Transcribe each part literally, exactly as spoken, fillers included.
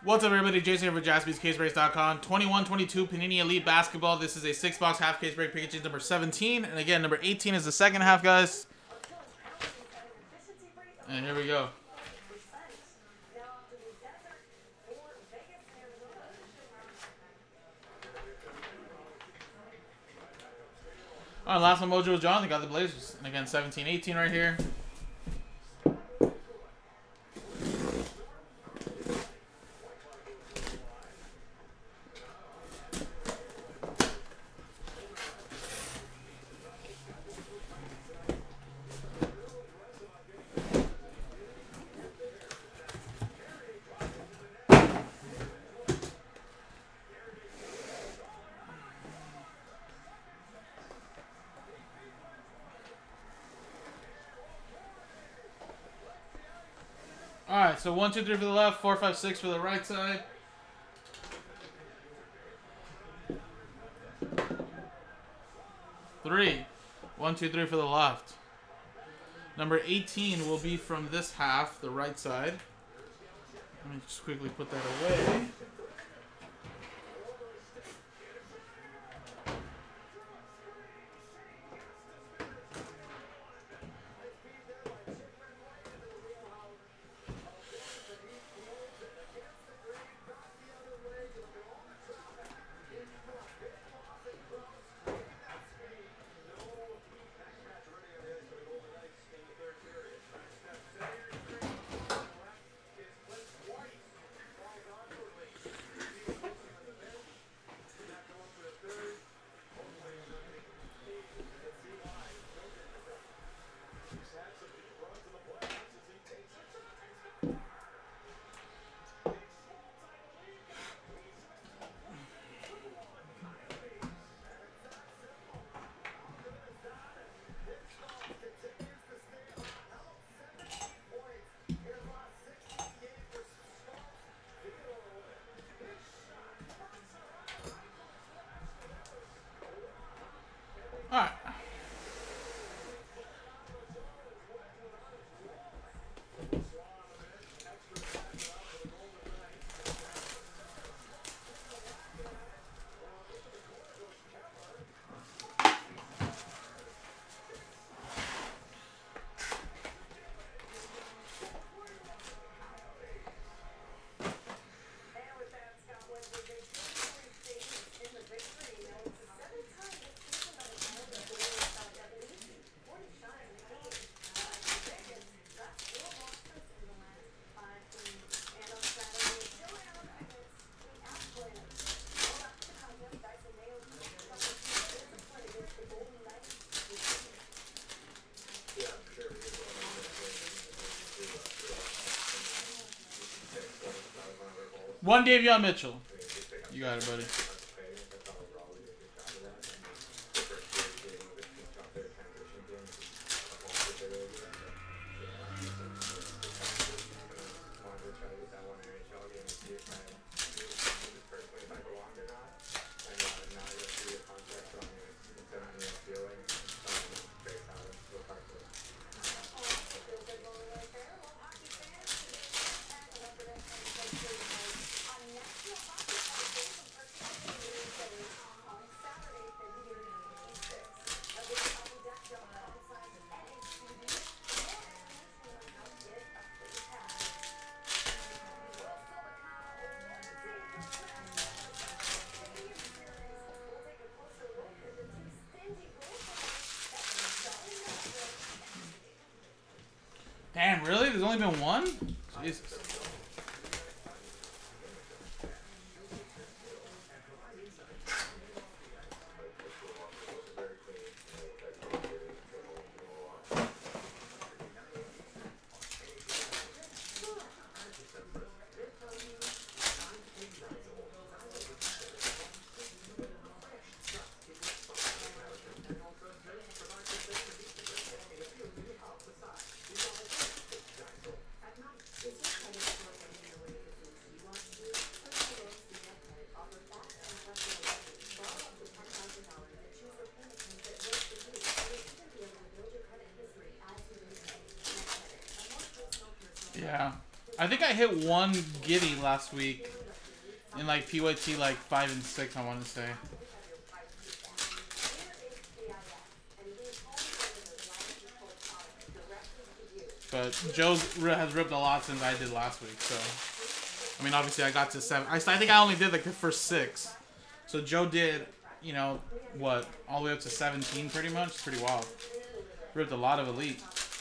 What's up, everybody? Jason here for Jaspys Case Breaks dot com. twenty-one twenty-two Panini Elite Basketball. This is a six box half case break package number seventeen. And again, number eighteen is the second half, guys. And here we go. All right, last one, Mojo was John. They got the Blazers. And again, seventeen eighteen right here. All right, so one, two, three for the left, four, five, six for the right side. Three, one, two, three for the left. Number eighteen will be from this half, the right side. Let me just quickly put that away. All right. One Davion Mitchell. You got it, buddy. Damn, really? There's only been one? Jesus. I think I hit one giddy last week in like P Y T like five and six. I want to say. But Joe has ripped a lot since I did last week, so I mean, obviously I got to seven. I, I think I only did like the first six. So Joe did, you know, what, all the way up to seventeen, pretty much. It's pretty wild. Ripped a lot of elite.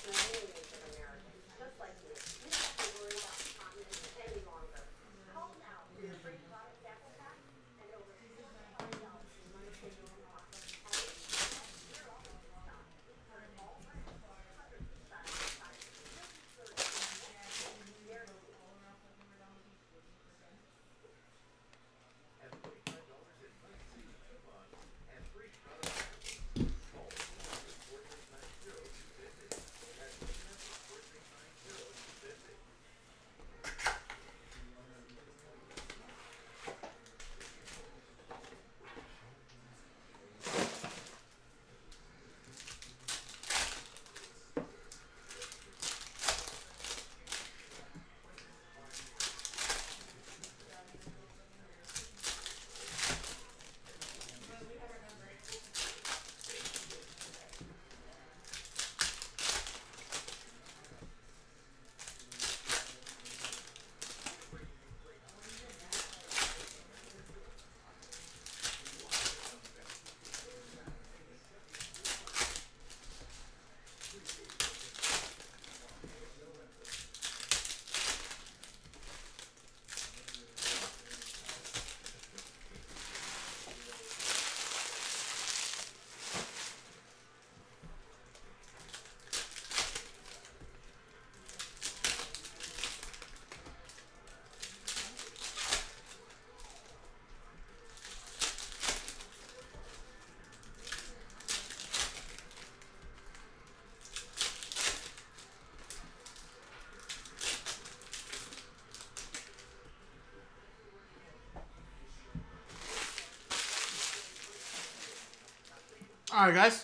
All right, guys.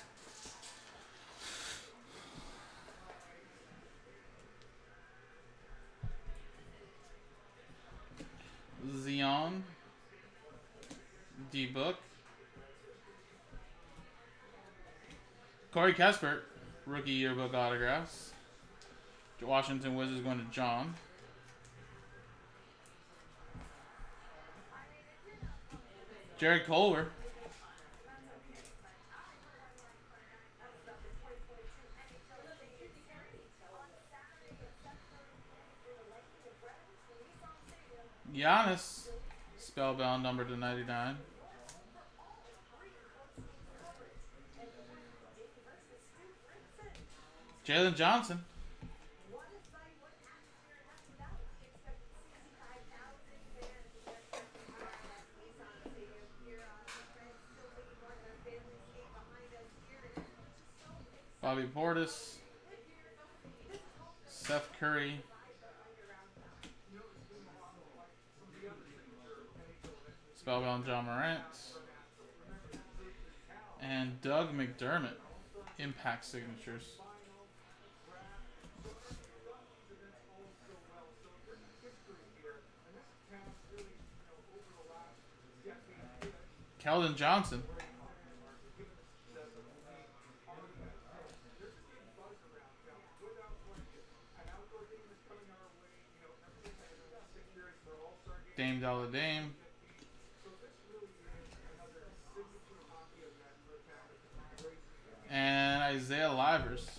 Zion. D-Book. Corey Kesper. Rookie yearbook autographs. Washington Wizards going to John. Jared Culver. Giannis, spellbound number to ninety-nine. Jalen Johnson. Bobby Portis. Seth Curry. Spellbound John Morant. And Doug McDermott. Impact signatures. Keldon Johnson. Dame Dollar Dame. And Isaiah Livers.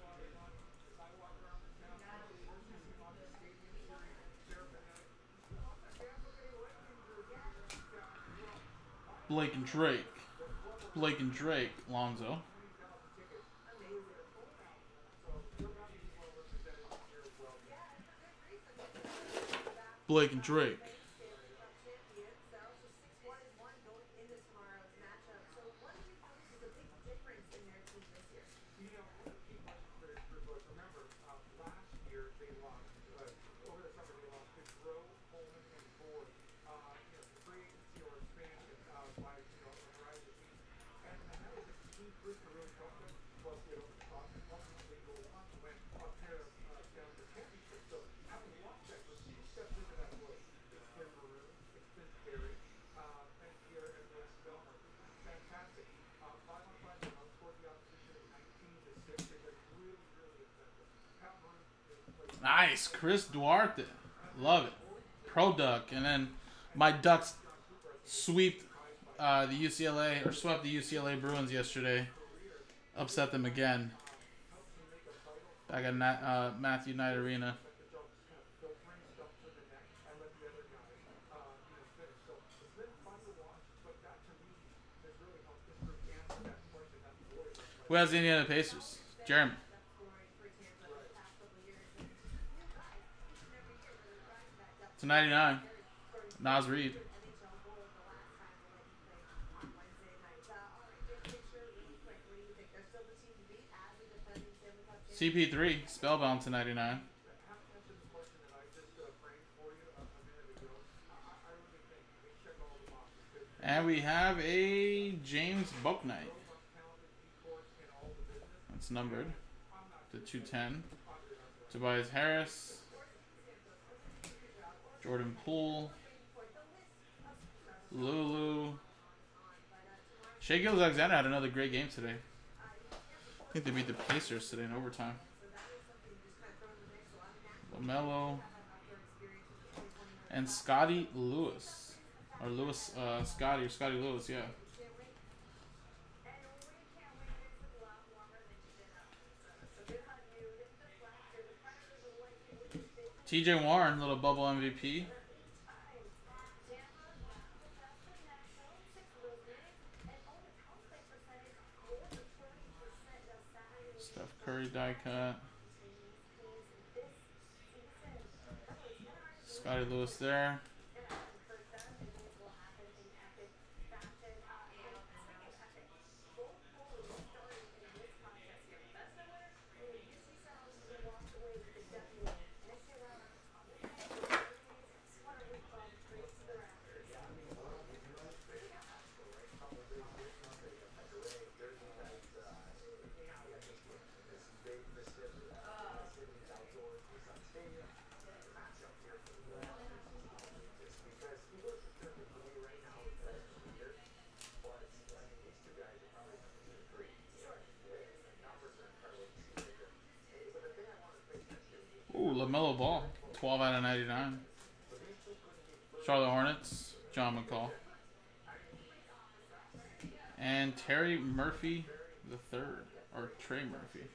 Blake and Drake. Blake and Drake, Lonzo. Blake and Drake. Nice. Chris Duarte. Love it. Pro Duck. And then my Ducks swept uh, the U C L A, or swept the U C L A Bruins yesterday. Upset them again. Back at Nat, uh, Matthew Knight Arena. Who has the Indiana Pacers? Jeremy. To ninety-nine. Nas Reed. C P three. Spellbound to ninety-nine. And we have a James Bouknight. That's numbered to two ten. Tobias Harris. Jordan Poole. Lulu. Shai Gilgeous-Alexander had another great game today. I think they beat the Pacers today in overtime. LaMelo. And Scotty Lewis. Or Lewis, uh, Scotty, or Scotty Lewis, yeah. T J Warren, little bubble M V P. Steph Curry die cut. Scotty Lewis there. Ooh, LaMelo Ball, twelve out of ninety-nine. Charlotte Hornets, John McCall. And Terry Murphy the third, or Trey Murphy.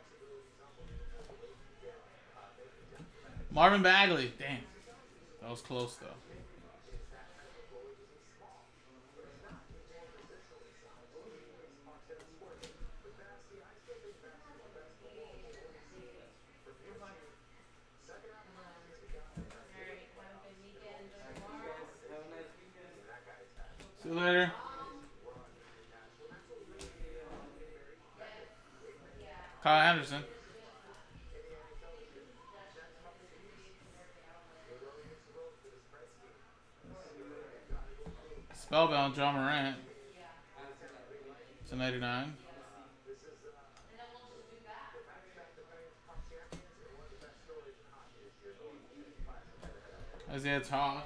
Marvin Bagley, damn, that was close though. See you later. Kyle Anderson. Spellbound, John Morant. To ninety-nine. Isaiah Todd.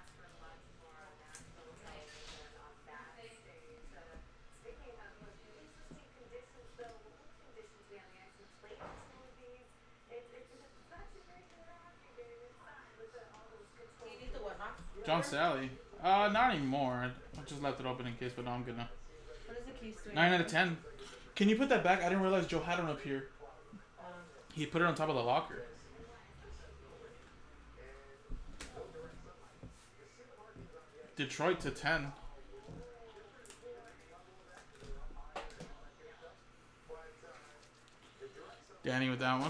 John Sally. Uh, not anymore. I just left it open in case, but now I'm good now. What is the case doing? nine out of ten. Can you put that back? I didn't realize Joe had one up here. Um, He put it on top of the locker. Detroit to ten. Danny with that one.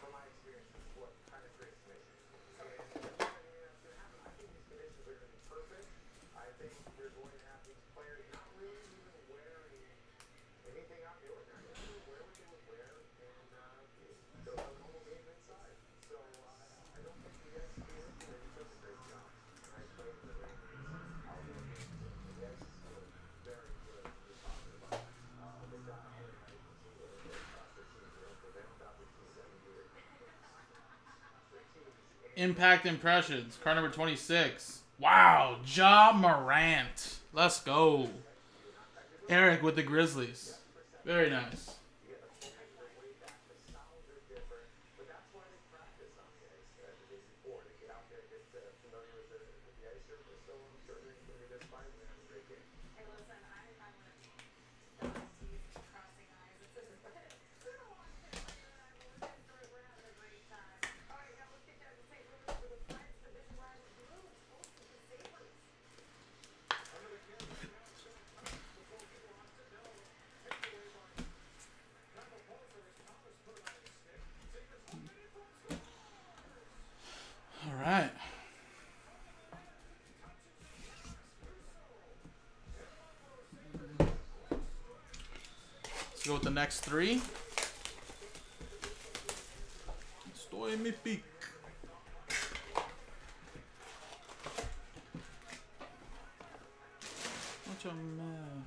Impact Impressions, card number twenty-six. Wow, Ja Morant. Let's go. Eric with the Grizzlies. Very nice. go with the next three. Estoy en mi peak. Mucho más.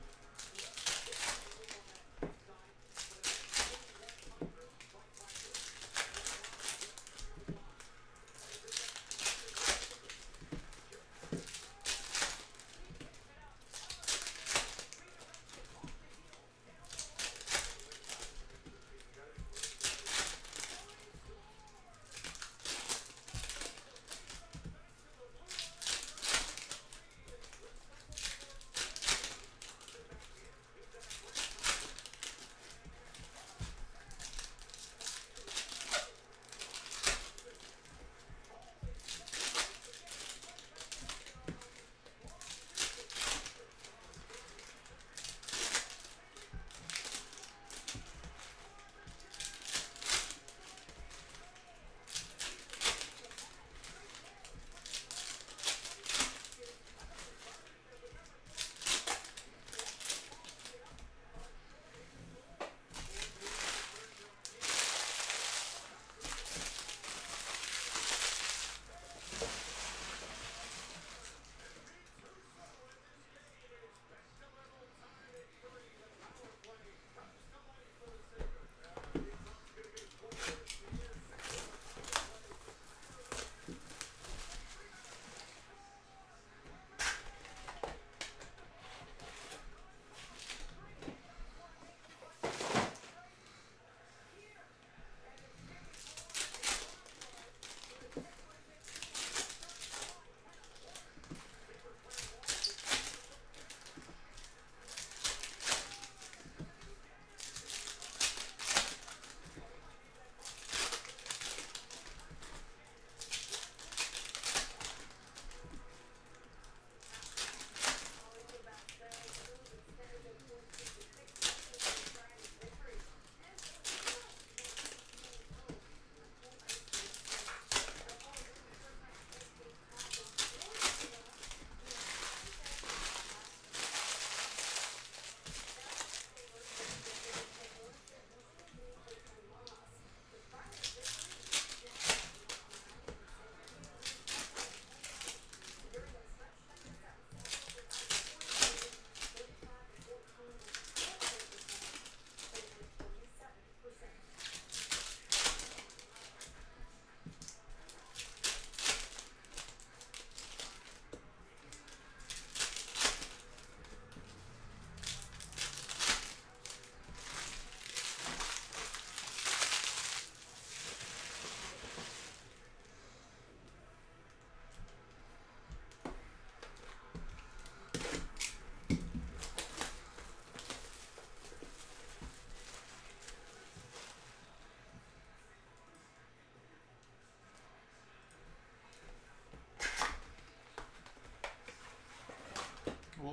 Whoa.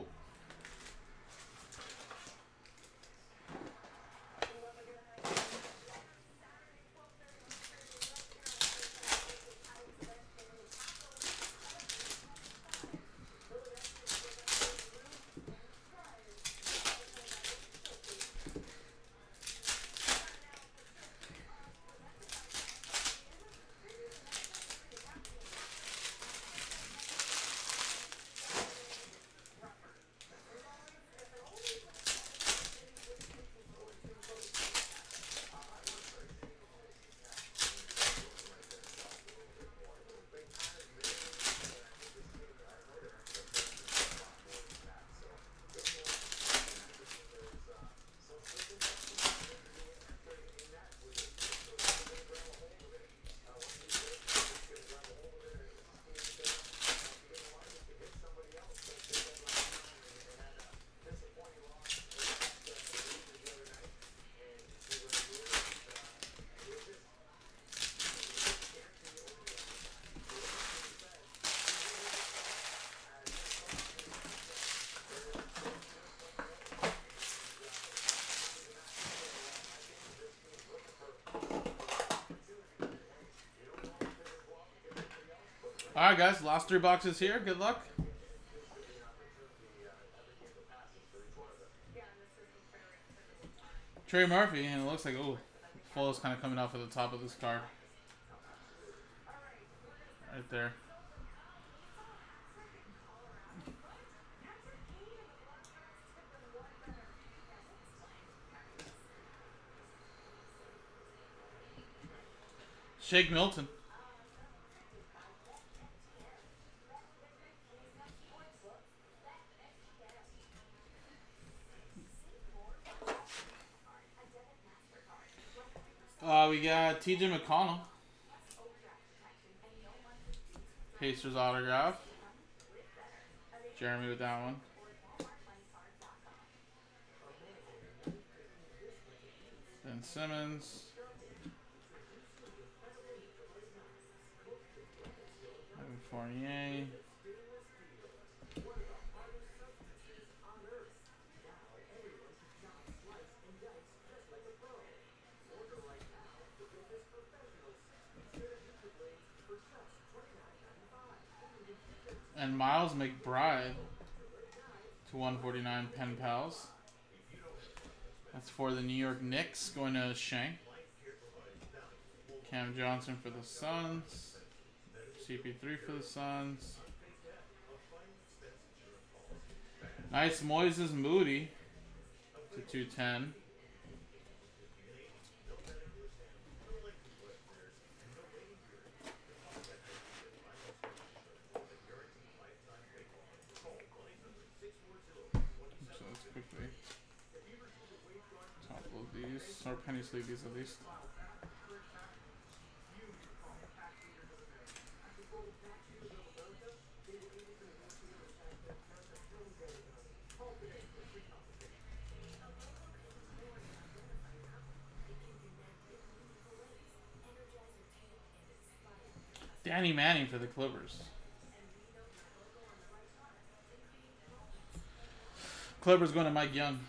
All right, guys. Last three boxes here. Good luck. Trey Murphy, and it looks like, oh, full is kind of coming off at the top of this card. Right there. Shake Milton. Uh, we got T J McConnell. Pacers autograph. Jeremy with that one. Ben Simmons. Evan Fournier. And Miles McBride to one forty-nine Pen Pals. That's for the New York Knicks, going to Shank. Cam Johnson for the Suns. C P three for the Suns. Nice Moises Moody to two ten. So let's quickly top load these, or penny sleeve these at least. Danny Manning for the Clippers. Clippers going to Mike Young.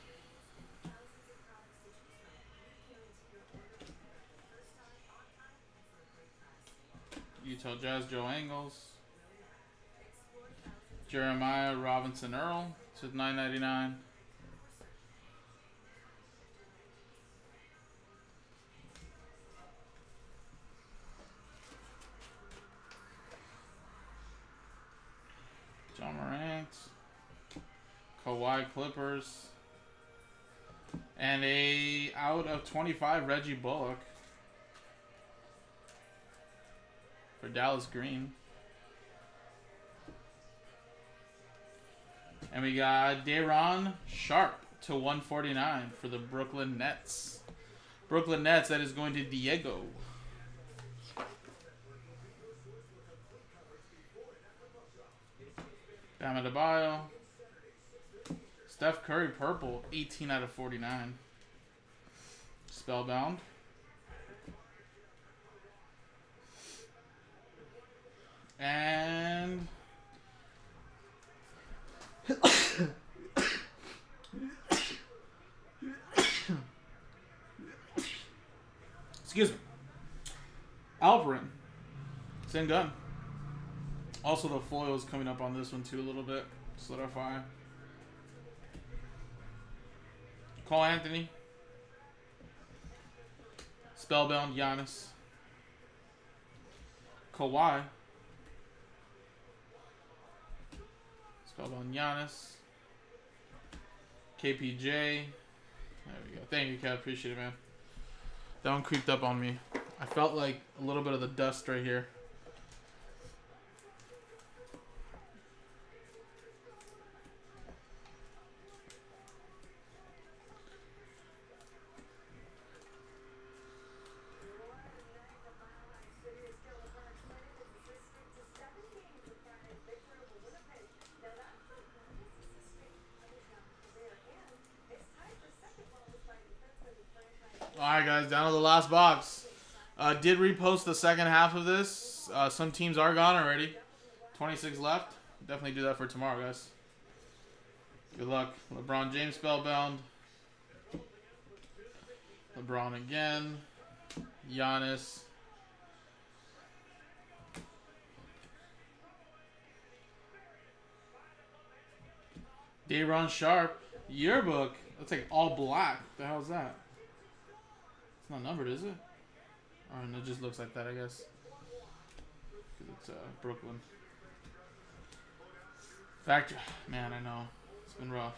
Utah Jazz, Joe Angles. Jeremiah Robinson Earl to nine ninety-nine. John Morant. Kawhi Clippers. And a out of twenty-five Reggie Bullock for Dallas Green. And we got Day'Ron Sharp to one forty-nine for the Brooklyn Nets. Brooklyn Nets, that is going to Diego. Bam Adebayo. Steph Curry purple, eighteen out of forty-nine. Spellbound. And excuse me. Alperin. Same gun. Also, the foil is coming up on this one too a little bit. Solidify. Cole Anthony. Spellbound Giannis. Kawhi. Spellbound Giannis. K P J. There we go. Thank you, Kev. Appreciate it, man. That one creeped up on me. I felt like a little bit of the dust right here. Alright guys, down to the last box. Uh, did repost the second half of this. Uh, some teams are gone already. twenty-six left. Definitely do that for tomorrow, guys. Good luck. LeBron James spellbound. LeBron again. Giannis. Day'Ron Sharp. Yearbook. That's like all black. What the hell is that? It's not numbered, is it? Or no, it just looks like that, I guess. Because it's uh, Brooklyn. Fact, man, I know. It's been rough.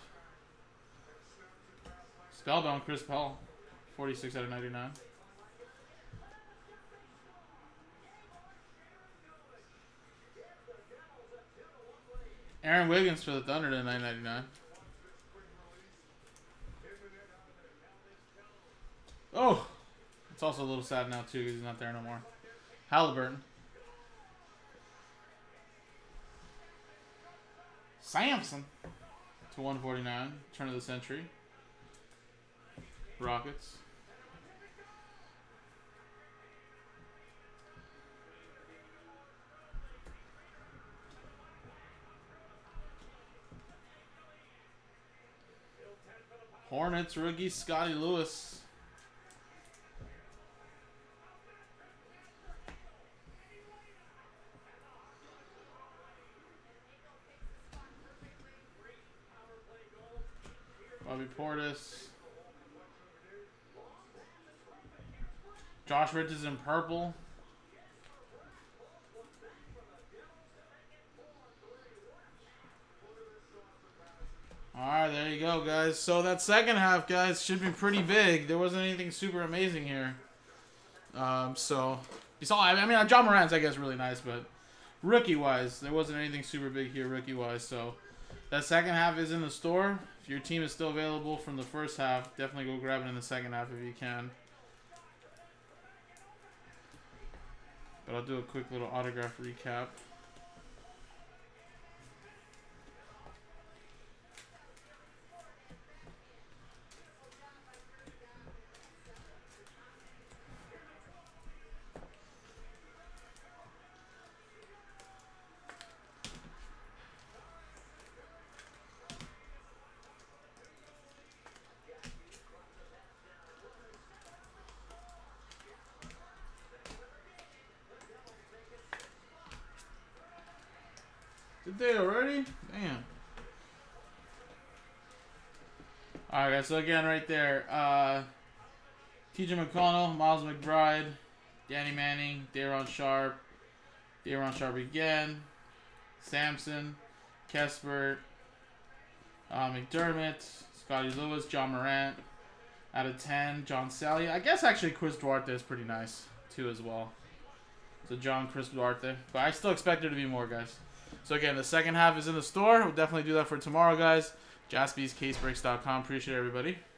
Spellbound Chris Paul. forty-six out of ninety-nine. Aaron Wiggins for the Thunder to nine ninety-nine. Oh! It's also a little sad now, too, because he's not there no more. Halliburton. Samson to one forty-nine. Turn of the century. Rockets. Hornets rookie Scotty Lewis. Bobby Portis. Josh Richards in purple. Alright, there you go, guys. So that second half, guys, should be pretty big. There wasn't anything super amazing here. Um, so, besides, I mean, John Morant's, I guess, really nice, but rookie-wise, there wasn't anything super big here rookie-wise. So, that second half is in the store. If your team is still available from the first half, definitely go grab it in the second half if you can. But I'll do a quick little autograph recap. Did they already? Damn. Alright, guys. So, again, right there. Uh, T J McConnell, Miles McBride, Danny Manning, Daron Sharp, Daron Sharp again, Samson, Kesper, uh, McDermott, Scotty Lewis, John Morant. Out of ten, John Sally. I guess, actually, Chris Duarte is pretty nice, too, as well. So, John, Chris Duarte. But I still expect there to be more, guys. So, again, the second half is in the store. We'll definitely do that for tomorrow, guys. Jaspys Case Breaks dot com. Appreciate everybody.